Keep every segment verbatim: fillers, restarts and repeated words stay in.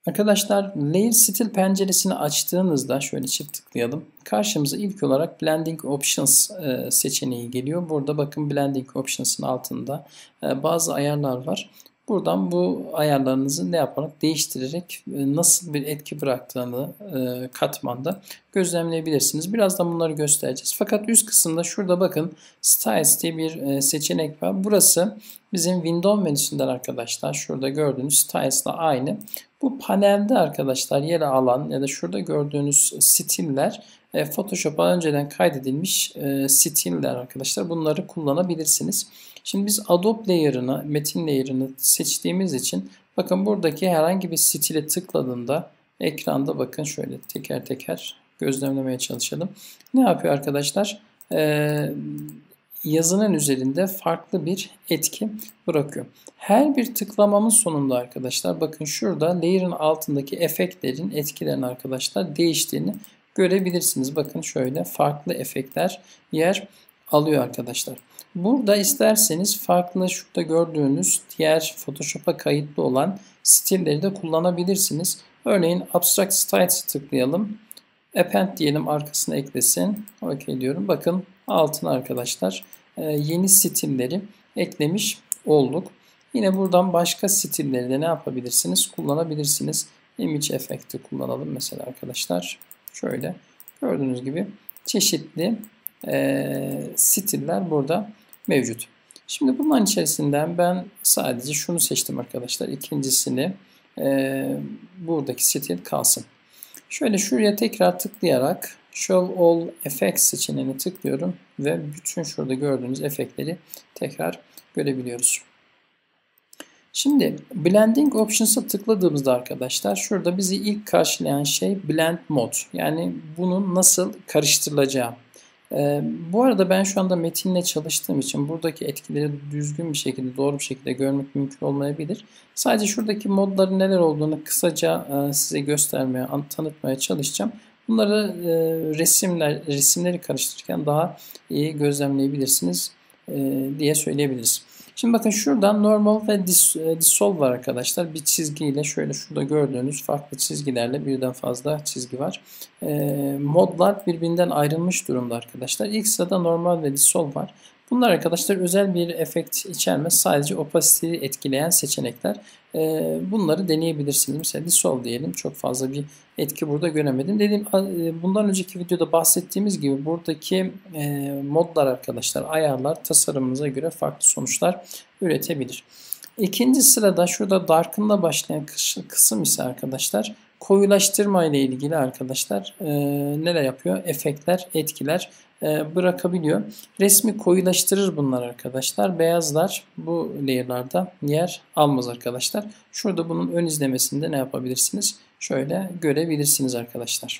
Arkadaşlar Layer Stil penceresini açtığınızda şöyle çift tıklayalım. Karşımıza ilk olarak Blending Options e, seçeneği geliyor. Burada bakın Blending Options'ın altında e, bazı ayarlar var. Buradan bu ayarlarınızı ne yaparak değiştirerek e, nasıl bir etki bıraktığını e, katmanda gözlemleyebilirsiniz. Birazdan bunları göstereceğiz. Fakat üst kısımda şurada bakın Styles diye bir e, seçenek var. Burası bizim Windows menüsünden arkadaşlar. Şurada gördüğünüz Styles'la aynı. Bu panelde arkadaşlar yer alan ya da şurada gördüğünüz stiller e, Photoshop'a önceden kaydedilmiş e, stiller arkadaşlar. Bunları kullanabilirsiniz. Şimdi biz Adobe layer'ını, metin layer'ını seçtiğimiz için bakın buradaki herhangi bir stile tıkladığında ekranda bakın şöyle teker teker gözlemlemeye çalışalım. Ne yapıyor arkadaşlar? Eee yazının üzerinde farklı bir etki bırakıyor. Her bir tıklamamın sonunda arkadaşlar bakın şurada layer'ın altındaki efektlerin etkilerin arkadaşlar değiştiğini görebilirsiniz. Bakın şöyle farklı efektler yer alıyor arkadaşlar. Burada isterseniz farklı şurada gördüğünüz diğer Photoshop'a kayıtlı olan stilleri de kullanabilirsiniz. Örneğin Abstract Styles'ı tıklayalım. Append diyelim arkasına eklesin. OK diyorum. Bakın altına arkadaşlar yeni stilleri eklemiş olduk. Yine buradan başka stilleri de ne yapabilirsiniz? Kullanabilirsiniz. Image efekti kullanalım mesela arkadaşlar. Şöyle gördüğünüz gibi çeşitli e, stiller burada mevcut. Şimdi bunların içerisinden ben sadece şunu seçtim arkadaşlar. İkincisini e, buradaki stil kalsın. Şöyle şuraya tekrar tıklayarak Show All Effects seçeneğine tıklıyorum ve bütün şurada gördüğünüz efektleri tekrar görebiliyoruz. Şimdi Blending Options'a tıkladığımızda arkadaşlar şurada bizi ilk karşılayan şey Blend Mode. Yani bunun nasıl karıştırılacağı. Ee, bu arada ben şu anda metinle çalıştığım için buradaki etkileri düzgün bir şekilde, doğru bir şekilde görmek mümkün olmayabilir. Sadece şuradaki modların neler olduğunu kısaca e, size göstermeye, tanıtmaya çalışacağım. Bunları e, resimler, resimleri karıştırırken daha iyi gözlemleyebilirsiniz e, diye söyleyebiliriz. Şimdi bakın şuradan normal ve dis, e, dissolve var arkadaşlar. Bir çizgiyle şöyle şurada gördüğünüz farklı çizgilerle birden fazla çizgi var. E, modlar birbirinden ayrılmış durumda arkadaşlar. İlk sırada normal ve dissolve var. Bunlar arkadaşlar özel bir efekt içermez. Sadece opacity'yi etkileyen seçenekler. E, bunları deneyebilirsiniz. Mesela dissolve diyelim. Çok fazla bir etki burada göremedim. Dediğim bundan önceki videoda bahsettiğimiz gibi buradaki e, modlar arkadaşlar, ayarlar tasarımımıza göre farklı sonuçlar üretebilir. İkinci sırada şurada darken'la başlayan kısım ise arkadaşlar koyulaştırma ile ilgili arkadaşlar e, neler yapıyor? Efektler, etkiler e, bırakabiliyor. Resmi koyulaştırır bunlar arkadaşlar. Beyazlar bu layer'larda yer almaz arkadaşlar. Şurada bunun ön izlemesinde ne yapabilirsiniz? Şöyle görebilirsiniz arkadaşlar.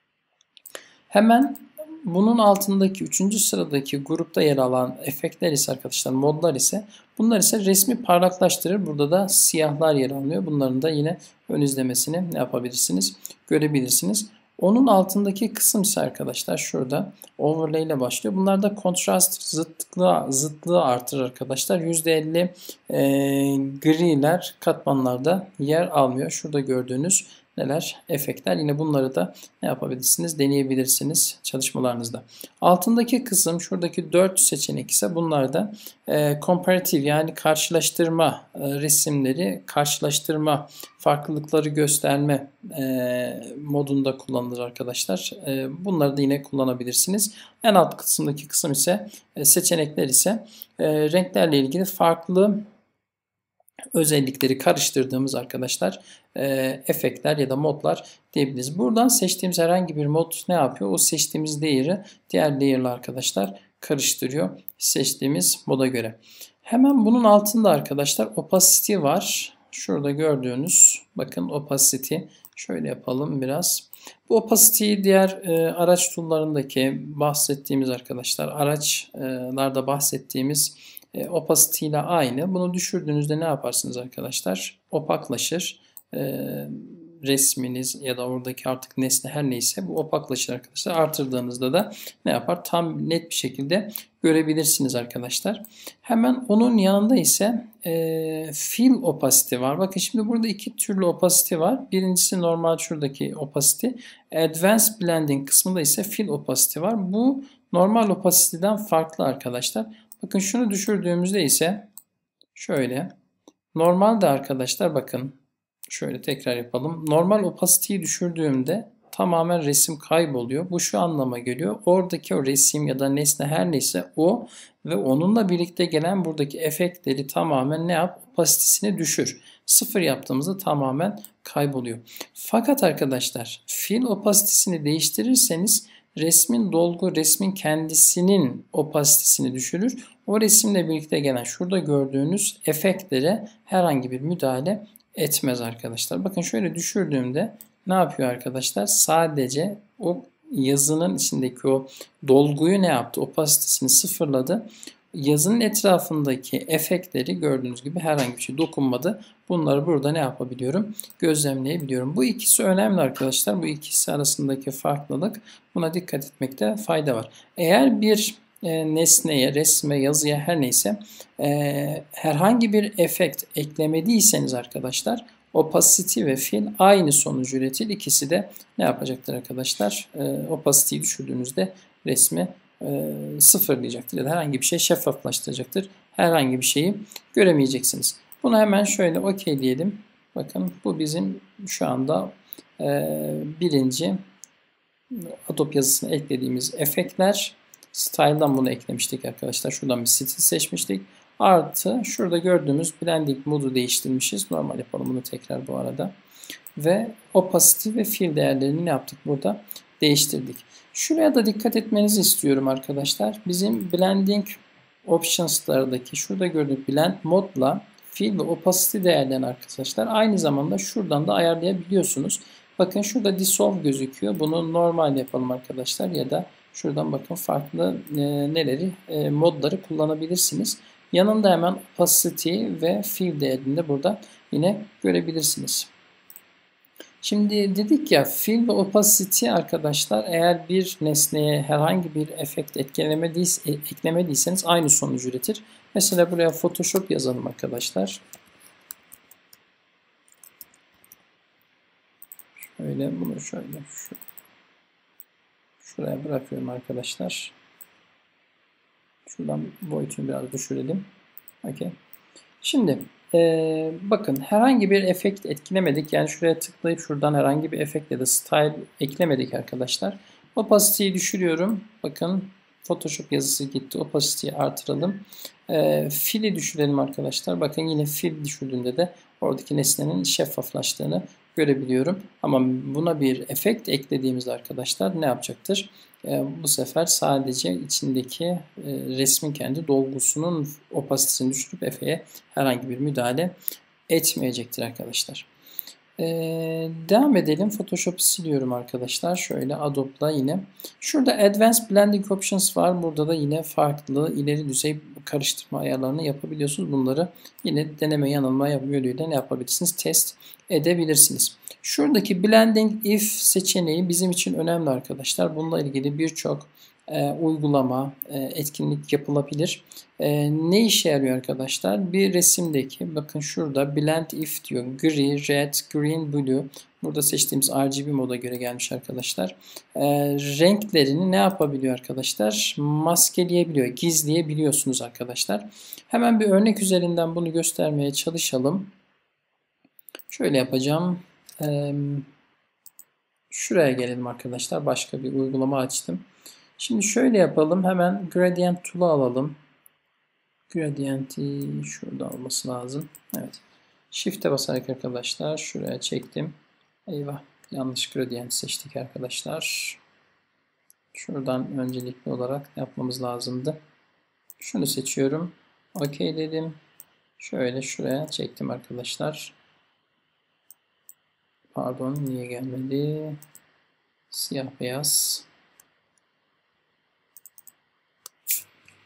Hemen bunun altındaki üçüncü sıradaki grupta yer alan efektler ise arkadaşlar modlar ise bunlar ise resmi parlaklaştırır. Burada da siyahlar yer alıyor. Bunların da yine ön izlemesini ne yapabilirsiniz? Görebilirsiniz. Onun altındaki kısım ise arkadaşlar şurada overlay ile başlıyor. Bunlar da kontrast zıtlığı, zıtlığı artırır arkadaşlar. yüzde elli e, griler katmanlarda yer almıyor. Şurada gördüğünüz neler? Efektler. Yine bunları da ne yapabilirsiniz? Deneyebilirsiniz çalışmalarınızda. Altındaki kısım şuradaki dört seçenek ise bunlar da e, comparative yani karşılaştırma e, resimleri, karşılaştırma, farklılıkları gösterme e, modunda kullanılır arkadaşlar. E, bunları da yine kullanabilirsiniz. En alt kısımdaki kısım ise e, seçenekler ise e, renklerle ilgili farklı özellikleri karıştırdığımız arkadaşlar e, efektler ya da modlar diyebiliriz. Buradan seçtiğimiz herhangi bir mod ne yapıyor? O seçtiğimiz layer'ı diğer layer'la arkadaşlar karıştırıyor seçtiğimiz moda göre. Hemen bunun altında arkadaşlar opacity var. Şurada gördüğünüz bakın opacity. Şöyle yapalım biraz. Bu opacity'yi diğer e, araç tool'larındaki bahsettiğimiz arkadaşlar araçlarda bahsettiğimiz E, opacity ile aynı. Bunu düşürdüğünüzde ne yaparsınız arkadaşlar? Opaklaşır. E, resminiz ya da oradaki artık nesne her neyse bu opaklaşır arkadaşlar. Artırdığınızda da ne yapar? Tam net bir şekilde görebilirsiniz arkadaşlar. Hemen onun yanında ise e, fill opacity var. Bakın şimdi burada iki türlü opacity var. Birincisi normal şuradaki opacity. Advanced blending kısmında ise fill opacity var. Bu normal opacity'den farklı arkadaşlar. Bakın şunu düşürdüğümüzde ise şöyle. Normalde arkadaşlar bakın şöyle tekrar yapalım. Normal opacity'yi düşürdüğümde tamamen resim kayboluyor. Bu şu anlama geliyor. Oradaki o resim ya da nesne her neyse o ve onunla birlikte gelen buradaki efektleri tamamen ne yap? Opacity'sini düşür. Sıfır yaptığımızda tamamen kayboluyor. Fakat arkadaşlar fill opacity'sini değiştirirseniz resmin dolgu, resmin kendisinin opacity'sini düşürür. O resimle birlikte gelen şurada gördüğünüz efektlere herhangi bir müdahale etmez arkadaşlar. Bakın şöyle düşürdüğümde ne yapıyor arkadaşlar? Sadece o yazının içindeki o dolguyu ne yaptı? Opacity'sini sıfırladı. Yazının etrafındaki efektleri gördüğünüz gibi herhangi bir şey dokunmadı. Bunları burada ne yapabiliyorum? Gözlemleyebiliyorum. Bu ikisi önemli arkadaşlar. Bu ikisi arasındaki farklılık. Buna dikkat etmekte fayda var. Eğer bir e, nesneye, resme, yazıya her neyse e, herhangi bir efekt eklemediyseniz arkadaşlar opacity ve fill aynı sonucu üretir. İkisi de ne yapacaktır arkadaşlar? E, opacity'yi düşürdüğünüzde resmi e, sıfırlayacaktır ya da herhangi bir şey şeffaflaştıracaktır. Herhangi bir şeyi göremeyeceksiniz. Bunu hemen şöyle okey diyelim. Bakın bu bizim şu anda e, birinci Adobe yazısına eklediğimiz efektler. Style'dan bunu eklemiştik arkadaşlar. Şuradan bir stil seçmiştik. Artı şurada gördüğümüz blending modu değiştirmişiz. Normal yapalım bunu tekrar bu arada. Ve opacity ve fill değerlerini ne yaptık burada? Değiştirdik. Şuraya da dikkat etmenizi istiyorum arkadaşlar. Bizim blending options'lardaki şurada gördüğünüz blend modla fill ve opacity değerlerini arkadaşlar aynı zamanda şuradan da ayarlayabiliyorsunuz. Bakın şurada dissolve gözüküyor. Bunu normal yapalım arkadaşlar ya da şuradan bakın farklı e, neleri e, modları kullanabilirsiniz. Yanında hemen opacity ve fill değerini de burada yine görebilirsiniz. Şimdi dedik ya fill ve opacity arkadaşlar eğer bir nesneye herhangi bir efekt eklemediyseniz aynı sonucu üretir. Mesela buraya Photoshop yazalım arkadaşlar. Şöyle bunu şöyle şu, şuraya bırakıyorum arkadaşlar. Şuradan boyutunu biraz düşürelim. Okay. Şimdi ee, bakın herhangi bir efekt etkilemedik. Yani şuraya tıklayıp şuradan herhangi bir efekt ya da style eklemedik arkadaşlar. Opacity'yi düşürüyorum. Bakın Photoshop yazısı gitti. Opacity'yi artıralım. E, fill'i düşürelim arkadaşlar. Bakın yine fill düşürdüğümde de oradaki nesnenin şeffaflaştığını görebiliyorum. Ama buna bir efekt eklediğimizde arkadaşlar ne yapacaktır? E, bu sefer sadece içindeki e, resmin kendi dolgusunun opasitesini düşürüp efeye herhangi bir müdahale etmeyecektir arkadaşlar. Ee, devam edelim. Photoshop'u siliyorum arkadaşlar. Şöyle Adobe'la yine. Şurada Advanced Blending Options var. Burada da yine farklı ileri düzey karıştırma ayarlarını yapabiliyorsunuz. Bunları yine deneme yanılma yoluyla ne yapabilirsiniz? Test edebilirsiniz. Şuradaki Blending If seçeneği bizim için önemli arkadaşlar. Bununla ilgili birçok e, uygulama, e, etkinlik yapılabilir. E, ne işe yarıyor arkadaşlar? Bir resimdeki bakın şurada Blend If diyor. Gri, Red, Green, Blue. Burada seçtiğimiz R G B moda göre gelmiş arkadaşlar. E, renklerini ne yapabiliyor arkadaşlar? Maskeleyebiliyor, gizleyebiliyorsunuz arkadaşlar. Hemen bir örnek üzerinden bunu göstermeye çalışalım. Şöyle yapacağım. E, şuraya gelelim arkadaşlar. Başka bir uygulama açtım. Şimdi şöyle yapalım. Hemen Gradient Tool'u alalım. Gradient'i şurada olması lazım. Evet. Shift'e basarak arkadaşlar şuraya çektim. Eyvah. Yanlış gradient seçtik arkadaşlar. Şuradan öncelikli olarak yapmamız lazımdı. Şunu seçiyorum. OK dedim. Şöyle şuraya çektim arkadaşlar. Pardon, niye gelmedi? Siyah beyaz.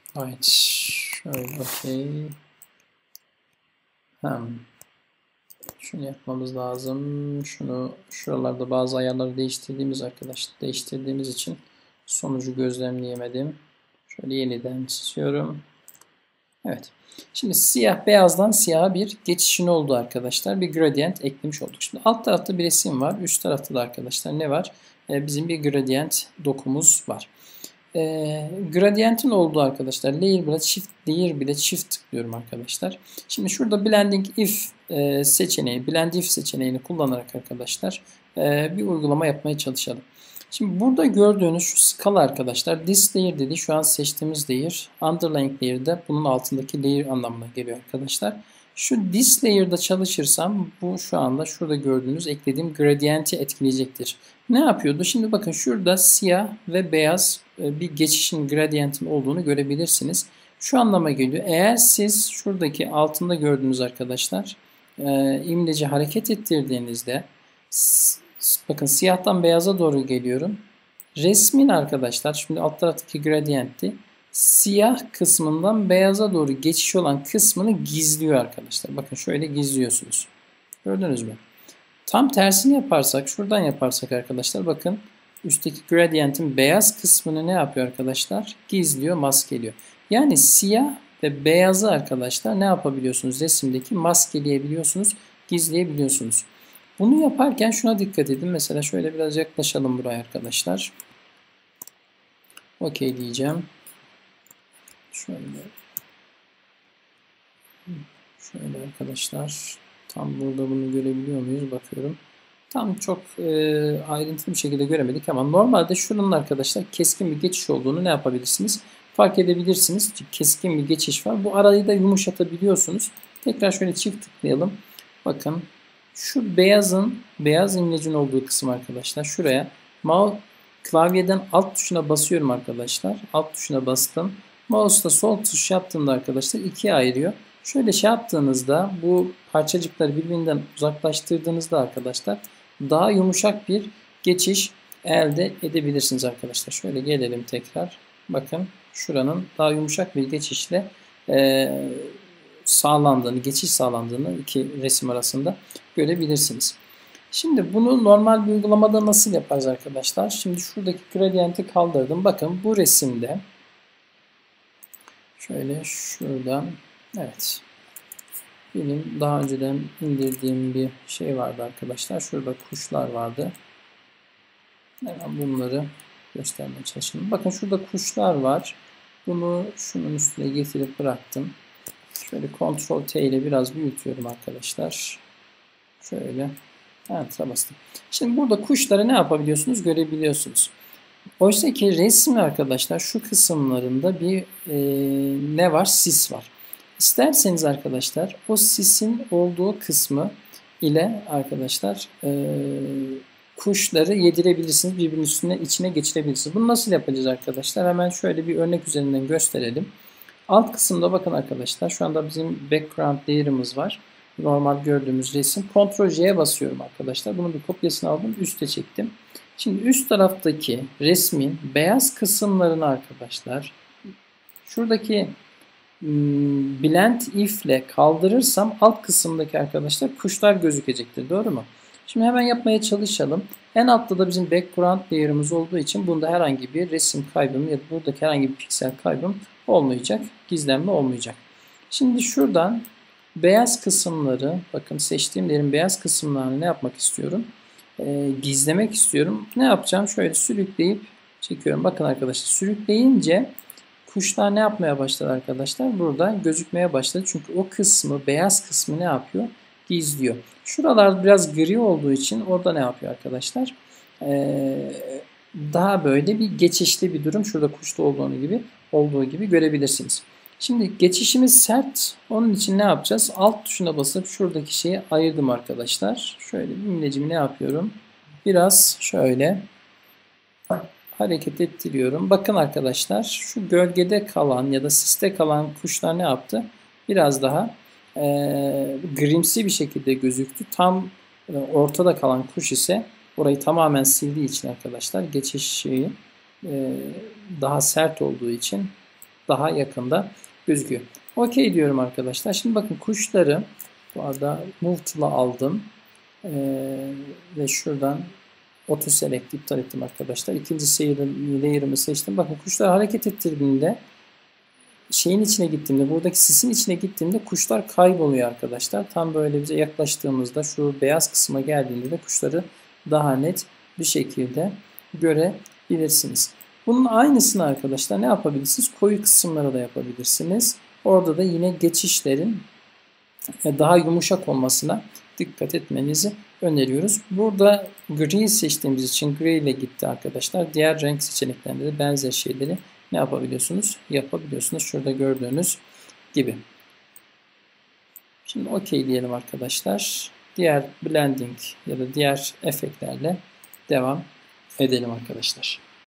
Evet. Şöyle OK. Hmm. Şunu yapmamız lazım. Şunu şuralarda bazı ayarları değiştirdiğimiz arkadaşlar değiştirdiğimiz için sonucu gözlemleyemedim. Şöyle yeniden çiziyorum. Evet. Şimdi siyah beyazdan siyaha bir geçişin oldu arkadaşlar. Bir gradient eklemiş olduk. Şimdi alt tarafta bir resim var. Üst tarafta da arkadaşlar ne var? Ee, bizim bir gradient dokumuz var. Ee, gradientin olduğu arkadaşlar layer bile çift layer bile çift tıklıyorum arkadaşlar. Şimdi şurada blending if e, seçeneği, blend if seçeneğini kullanarak arkadaşlar e, bir uygulama yapmaya çalışalım. Şimdi burada gördüğünüz şu skala arkadaşlar this layer dedi. Şu an seçtiğimiz layer. Underlying layer de bunun altındaki layer anlamına geliyor arkadaşlar. Şu this layer'da çalışırsam bu şu anda şurada gördüğünüz eklediğim gradient'i etkileyecektir. Ne yapıyordu? Şimdi bakın şurada siyah ve beyaz bir geçişin gradient'in olduğunu görebilirsiniz. Şu anlama geliyor. Eğer siz şuradaki altında gördüğünüz arkadaşlar imleci hareket ettirdiğinizde bakın siyahtan beyaza doğru geliyorum. Resmin arkadaşlar şimdi alt taraftaki gradient'i siyah kısmından beyaza doğru geçiş olan kısmını gizliyor arkadaşlar. Bakın şöyle gizliyorsunuz. Gördünüz mü? Tam tersini yaparsak, şuradan yaparsak arkadaşlar bakın üstteki gradient'in beyaz kısmını ne yapıyor arkadaşlar? Gizliyor, maskeliyor. Yani siyah ve beyazı arkadaşlar ne yapabiliyorsunuz? Resimdeki maskeleyebiliyorsunuz, gizleyebiliyorsunuz. Bunu yaparken şuna dikkat edin. Mesela şöyle biraz yaklaşalım buraya arkadaşlar. Okey diyeceğim. Şöyle. Şöyle arkadaşlar. Tam burada bunu görebiliyor muyuz? Bakıyorum. Tam çok e, ayrıntılı bir şekilde göremedik ama normalde şunun arkadaşlar keskin bir geçiş olduğunu ne yapabilirsiniz? Fark edebilirsiniz. Keskin bir geçiş var. Bu arayı da yumuşatabiliyorsunuz. Tekrar şöyle çift tıklayalım. Bakın şu beyazın, beyaz imlecin olduğu kısım arkadaşlar. Şuraya mouse klavyeden alt tuşuna basıyorum arkadaşlar. Alt tuşuna bastım. Mouse'da sol tuş yaptığımda arkadaşlar ikiye ayırıyor. Şöyle şey yaptığınızda bu parçacıkları birbirinden uzaklaştırdığınızda arkadaşlar daha yumuşak bir geçiş elde edebilirsiniz arkadaşlar. Şöyle gelelim tekrar. Bakın şuranın daha yumuşak bir geçişle e, sağlandığını, geçiş sağlandığını iki resim arasında görebilirsiniz. Şimdi bunu normal bir uygulamada nasıl yaparız arkadaşlar? Şimdi şuradaki gradient'i kaldırdım. Bakın bu resimde şöyle şuradan evet benim daha önceden indirdiğim bir şey vardı arkadaşlar. Şurada kuşlar vardı. Hemen bunları göstermeye çalışayım. Bakın şurada kuşlar var. Bunu şunun üstüne getirip bıraktım. Şöyle kontrol T ile biraz büyütüyorum arkadaşlar. Şöyle. Enter'a bastım. Şimdi burada kuşları ne yapabiliyorsunuz? Görebiliyorsunuz. Oysa ki resmi arkadaşlar şu kısımlarında bir e, ne var? Sis var. İsterseniz arkadaşlar o sisin olduğu kısmı ile arkadaşlar e, kuşları yedirebilirsiniz. Birbirinin üstüne içine geçirebilirsiniz. Bunu nasıl yapacağız arkadaşlar? Hemen şöyle bir örnek üzerinden gösterelim. Alt kısımda bakın arkadaşlar şu anda bizim background layer'ımız var. Normal gördüğümüz resim. kontrol J'ye basıyorum arkadaşlar. Bunun bir kopyasını aldım. Üste çektim. Şimdi üst taraftaki resmin beyaz kısımlarını arkadaşlar şuradaki blend if ile kaldırırsam alt kısımdaki arkadaşlar kuşlar gözükecektir. Doğru mu? Şimdi hemen yapmaya çalışalım. En altta da bizim background layer'ımız olduğu için bunda herhangi bir resim kaybım ya da buradaki herhangi bir piksel kaybım olmayacak. Gizlenme olmayacak. Şimdi şuradan beyaz kısımları bakın seçtiğim yerin beyaz kısımlarını ne yapmak istiyorum? Ee, gizlemek istiyorum. Ne yapacağım? Şöyle sürükleyip çekiyorum. Bakın arkadaşlar sürükleyince kuşlar ne yapmaya başladı arkadaşlar? Burada gözükmeye başladı. Çünkü o kısmı, beyaz kısmı ne yapıyor? Gizliyor. Şuralar biraz gri olduğu için orada ne yapıyor arkadaşlar? Ee, daha böyle bir geçişli bir durum. Şurada kuşta olduğu gibi olduğu gibi görebilirsiniz. Şimdi geçişimiz sert. Onun için ne yapacağız? Alt tuşuna basıp şuradaki şeyi ayırdım arkadaşlar. Şöyle bir imlecimi ne yapıyorum? Biraz şöyle hareket ettiriyorum. Bakın arkadaşlar şu gölgede kalan ya da siste kalan kuşlar ne yaptı? Biraz daha e, grimsi bir şekilde gözüktü. Tam e, ortada kalan kuş ise orayı tamamen sildiği için arkadaşlar geçiş şeyi e, daha sert olduğu için daha yakında gözüküyor. Okey diyorum arkadaşlar. Şimdi bakın kuşları Bu arada Move Tool'u aldım. Ee, ve şuradan Auto Select iptal ettim arkadaşlar. İkinci layer'ımı seçtim. Bakın kuşlar hareket ettirdiğinde, şeyin içine gittiğimde, buradaki sisin içine gittiğimde kuşlar kayboluyor arkadaşlar. Tam böyle bize yaklaştığımızda şu beyaz kısma geldiğinde de kuşları daha net bir şekilde görebilirsiniz. Bunun aynısını arkadaşlar ne yapabilirsiniz? Koyu kısımlara da yapabilirsiniz. Orada da yine geçişlerin daha yumuşak olmasına dikkat etmenizi öneriyoruz. Burada gri seçtiğimiz için gri ile gitti arkadaşlar. Diğer renk seçeneklerinde de benzer şeyleri ne yapabiliyorsunuz? Yapabiliyorsunuz. Şurada gördüğünüz gibi. Şimdi okey diyelim arkadaşlar. Diğer blending ya da diğer efektlerle devam edelim arkadaşlar.